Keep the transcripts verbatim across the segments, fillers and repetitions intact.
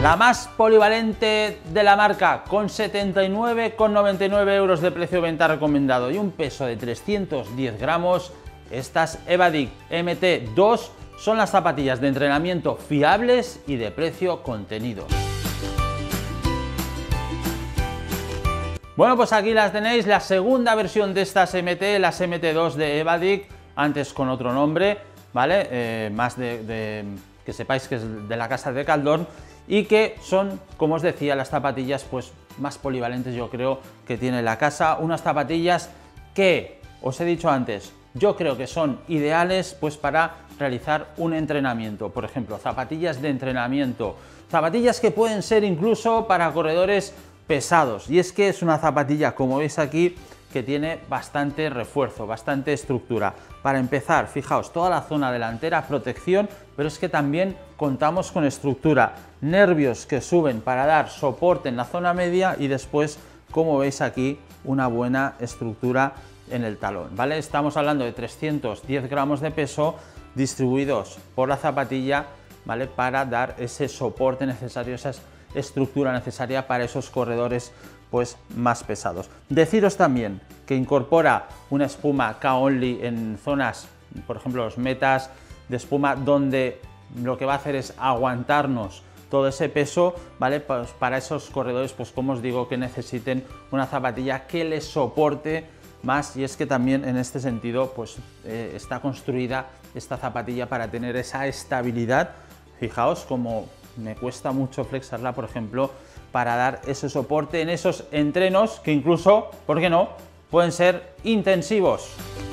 La más polivalente de la marca, con setenta y nueve coma noventa y nueve euros de precio venta recomendado y un peso de trescientos diez gramos, estas Evadic M T dos son las zapatillas de entrenamiento fiables y de precio contenido. Bueno, pues aquí las tenéis, la segunda versión de estas M T, las M T dos de Evadic, antes con otro nombre, ¿vale? Eh, más de, de que sepáis que es de la casa de Caldón, y que son, como os decía, las zapatillas pues más polivalentes, yo creo, que tiene la casa. Unas zapatillas que, os he dicho antes, yo creo que son ideales pues para realizar un entrenamiento. Por ejemplo, zapatillas de entrenamiento, zapatillas que pueden ser incluso para corredores pesados. Y es que es una zapatilla, como veis aquí, que tiene bastante refuerzo, bastante estructura. Para empezar, fijaos, toda la zona delantera, protección, pero es que también contamos con estructura, nervios que suben para dar soporte en la zona media y después, como veis aquí, una buena estructura en el talón, ¿vale? Estamos hablando de trescientos diez gramos de peso distribuidos por la zapatilla, ¿vale? Para dar ese soporte necesario, esa estructura necesaria para esos corredores pues más pesados. Deciros también que incorpora una espuma K-Only en zonas, por ejemplo los metas de espuma, donde lo que va a hacer es aguantarnos todo ese peso, ¿vale? Pues para esos corredores, pues como os digo, que necesiten una zapatilla que les soporte más, y es que también en este sentido pues eh, está construida esta zapatilla para tener esa estabilidad. Fijaos como me cuesta mucho flexarla, por ejemplo, para dar ese soporte en esos entrenos que incluso, ¿por qué no?, pueden ser intensivos.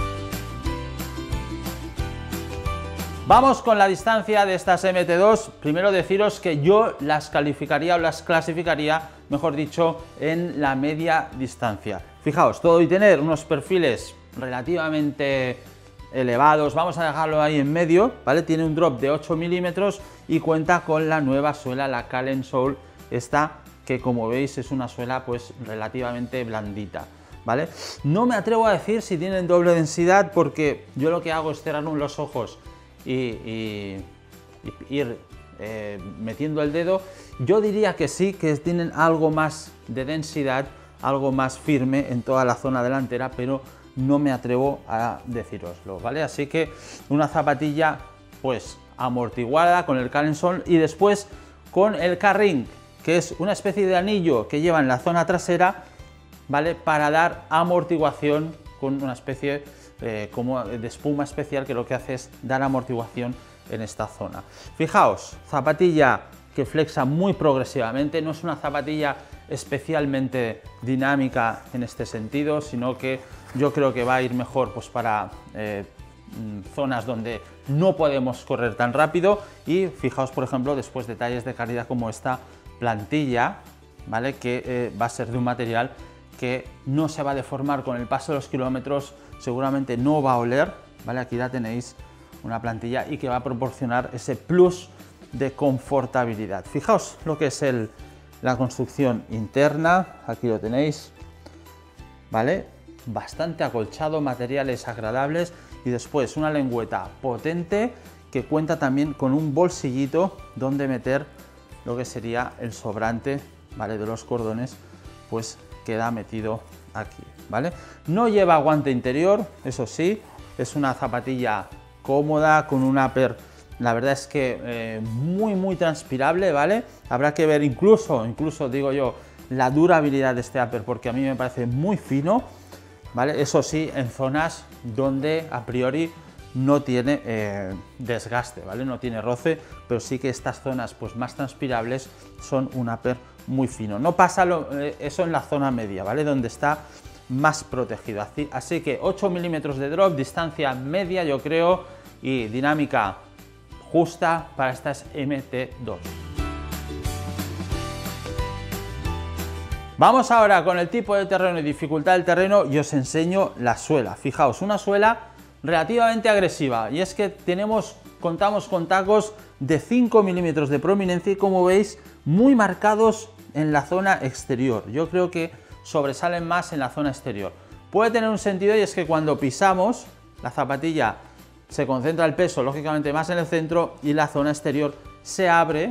Vamos con la distancia de estas M T dos. Primero deciros que yo las calificaría o las clasificaría, mejor dicho, en la media distancia. Fijaos, todo y tener unos perfiles relativamente elevados, vamos a dejarlo ahí en medio, ¿vale? Tiene un drop de ocho milímetros y cuenta con la nueva suela, la Calen Soul, esta que como veis es una suela pues relativamente blandita, ¿vale? No me atrevo a decir si tienen doble densidad porque yo lo que hago es cerrar los ojos y, y, y ir eh, metiendo el dedo. Yo diría que sí, que tienen algo más de densidad, algo más firme en toda la zona delantera, pero no me atrevo a deciroslo, ¿vale? Así que una zapatilla pues amortiguada con el Calen Soul y después con el K-Ring, que es una especie de anillo que lleva en la zona trasera, ¿vale? Para dar amortiguación con una especie eh, como de espuma especial que lo que hace es dar amortiguación en esta zona. Fijaos, zapatilla que flexa muy progresivamente, no es una zapatilla especialmente dinámica en este sentido, sino que yo creo que va a ir mejor pues para eh, zonas donde no podemos correr tan rápido. Y fijaos, por ejemplo, después detalles de calidad como esta plantilla, ¿vale? Que eh, va a ser de un material que no se va a deformar con el paso de los kilómetros, seguramente no va a oler, ¿vale? Aquí la tenéis, una plantilla, y que va a proporcionar ese plus de confortabilidad. Fijaos lo que es el, la construcción interna, aquí lo tenéis, ¿vale? Bastante acolchado, materiales agradables, y después una lengüeta potente que cuenta también con un bolsillito donde meter lo que sería el sobrante, ¿vale? De los cordones, pues queda metido aquí, ¿vale? No lleva guante interior, eso sí, es una zapatilla cómoda con un upper, la verdad es que eh, muy muy transpirable, ¿vale? Habrá que ver incluso, incluso digo yo, la durabilidad de este upper, porque a mí me parece muy fino, ¿vale? Eso sí, en zonas donde a priori no tiene eh, desgaste, ¿vale? No tiene roce, pero sí que estas zonas pues más transpirables son un upper muy fino. No pasa lo, eh, eso en la zona media, ¿vale? Donde está más protegido. Así, así que ocho milímetros de drop, distancia media yo creo, y dinámica justa para estas M T dos. Vamos ahora con el tipo de terreno y dificultad del terreno y os enseño la suela. Fijaos, una suela relativamente agresiva, y es que tenemos, contamos con tacos de cinco milímetros de prominencia y, como veis, muy marcados en la zona exterior. Yo creo que sobresalen más en la zona exterior. Puede tener un sentido, y es que cuando pisamos la zapatilla se concentra el peso lógicamente más en el centro y la zona exterior se abre,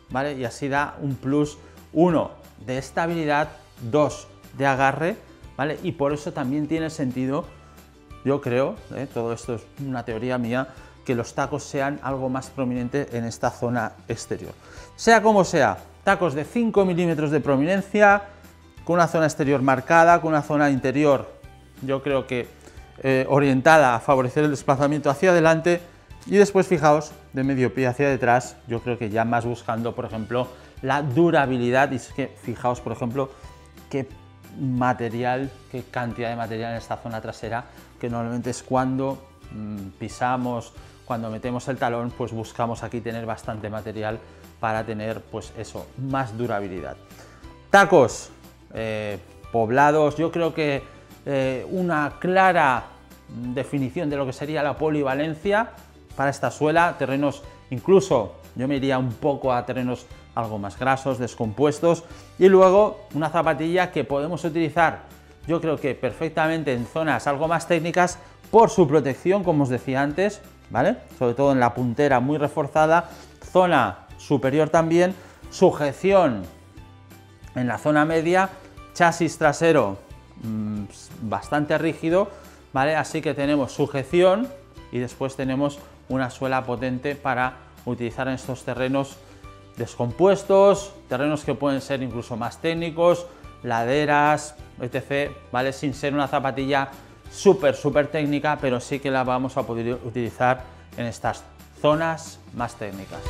¿vale? Y así da un plus, uno, de estabilidad, dos, de agarre, ¿vale? Y por eso también tiene sentido, yo creo, ¿eh? Todo esto es una teoría mía, que los tacos sean algo más prominentes en esta zona exterior. Sea como sea, tacos de cinco milímetros de prominencia, con una zona exterior marcada, con una zona interior, yo creo que eh, orientada a favorecer el desplazamiento hacia adelante, y después fijaos, de medio pie hacia detrás, yo creo que ya más buscando, por ejemplo, la durabilidad, y es que fijaos, por ejemplo, qué material, qué cantidad de material en esta zona trasera, que normalmente es cuando mmm, pisamos, cuando metemos el talón, pues buscamos aquí tener bastante material para tener, pues eso, más durabilidad. Tacos eh, poblados, yo creo que eh, una clara definición de lo que sería la polivalencia para esta suela, terrenos incluso, yo me iría un poco a terrenos algo más grasos, descompuestos, y luego una zapatilla que podemos utilizar, yo creo que perfectamente en zonas algo más técnicas por su protección, como os decía antes, ¿vale? Sobre todo en la puntera muy reforzada, zona superior también, sujeción en la zona media, chasis trasero mmm, bastante rígido, ¿vale? Así que tenemos sujeción y después tenemos una suela potente para utilizar en estos terrenos descompuestos, terrenos que pueden ser incluso más técnicos, laderas, etcétera, ¿vale? Sin ser una zapatilla súper, súper técnica, pero sí que la vamos a poder utilizar en estas zonas más técnicas.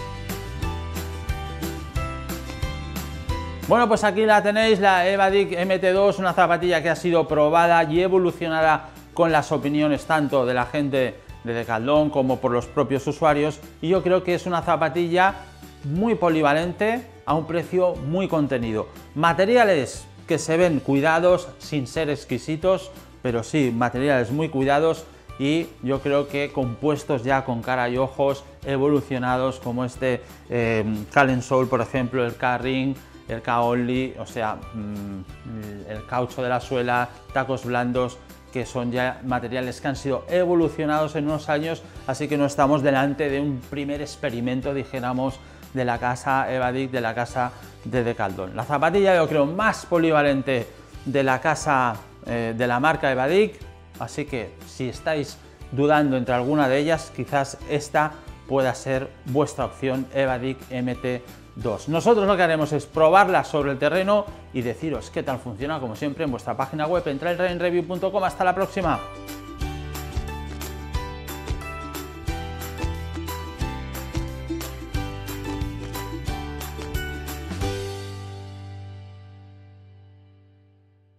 Bueno, pues aquí la tenéis, la Evadic M T dos, una zapatilla que ha sido probada y evolucionada con las opiniones tanto de la gente de Decathlon como por los propios usuarios, y yo creo que es una zapatilla muy polivalente a un precio muy contenido. Materiales que se ven cuidados sin ser exquisitos, pero sí, materiales muy cuidados, y yo creo que compuestos ya con cara y ojos evolucionados como este eh, Calen Soul, por ejemplo, el K-Ring, el K-Only, o sea, mmm, el caucho de la suela, tacos blandos, que son ya materiales que han sido evolucionados en unos años, así que no estamos delante de un primer experimento, dijéramos, de la casa Evadic, de la casa de Decathlon. La zapatilla, yo creo, más polivalente de la casa, eh, de la marca Evadic, así que si estáis dudando entre alguna de ellas, quizás esta pueda ser vuestra opción, Evadic M T dos. Nosotros lo que haremos es probarla sobre el terreno y deciros qué tal funciona, como siempre, en vuestra página web en trail running review punto com. Hasta la próxima.